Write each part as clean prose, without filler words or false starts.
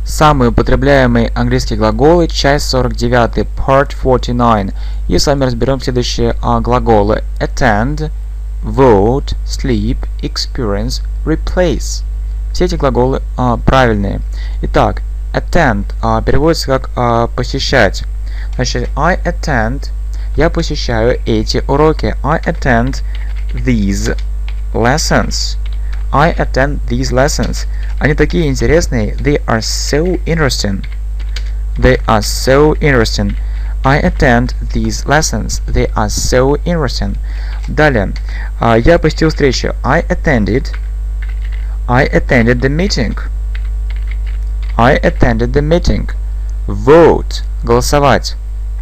Самые употребляемые английские глаголы, часть 49, part 49. И с вами разберем следующие глаголы: attend, vote, sleep, experience, replace. Все эти глаголы правильные. Итак, attend переводится как посещать. Значит, I attend, я посещаю эти уроки. I attend these lessons. I attend these lessons. Они такие интересные. They are so interesting. They are so interesting. I attend these lessons. They are so interesting. Далее. Я посетил встречу. I attended the meeting. I attended the meeting. Vote. Голосовать.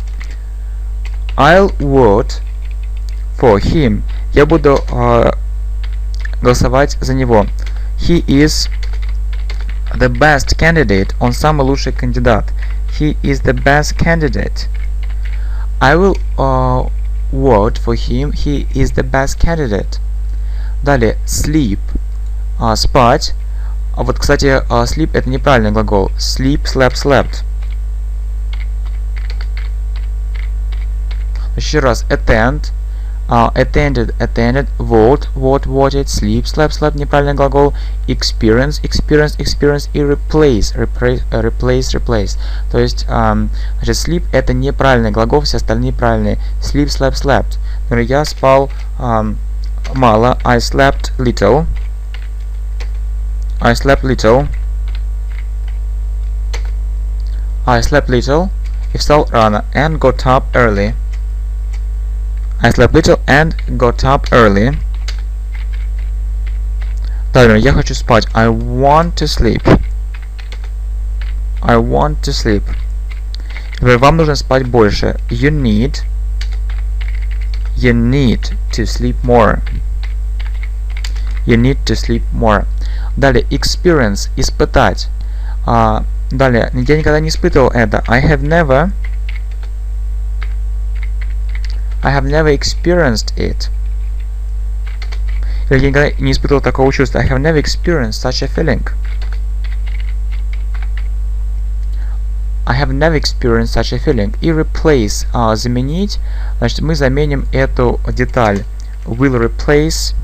I'll vote for him. Я буду голосовать за него. He is the best candidate. Он самый лучший кандидат. He is the best candidate. I will vote for him. He is the best candidate. Далее, sleep. Спать. Вот, кстати, sleep это неправильный глагол. Sleep, slept, slept. Еще раз. Attend. Attended, attended, vote, vote, voted, sleep, slept, slept, неправильный глагол, experience, experience, experience и replace, replace, replace. То есть, значит, sleep это неправильный глагол, все остальные правильные. Sleep, slept, slept. Например, я спал мало, I slept little, I slept little, I slept little, и встал рано, and got up early. I slept little and got up early. Далее, я хочу спать. I want to sleep. I want to sleep. Например, вам нужно спать больше. You need to sleep more. You need to sleep more. Далее, experience, испытать. Далее, я никогда не испытывал это. I have never experienced it. Или я никогда не испытывал такого чувства. I have never experienced such a feeling. I have never experienced such a feeling. И replace, заменить, значит, мы заменим эту деталь. Will replace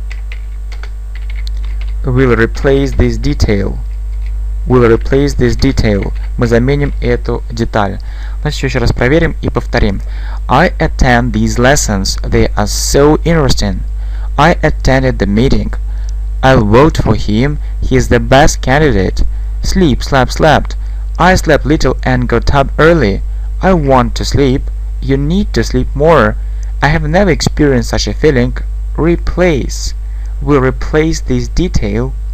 this detail. Will replace this detail. Мы заменим эту деталь. Значит, еще раз проверим и повторим. I attend these lessons. They are so interesting. I attended the meeting. I'll vote for him. He is the best candidate. Sleep, slept, slept. I slept little and got up early. I want to sleep. You need to sleep more. I have never experienced such a feeling. Replace. Will replace this detail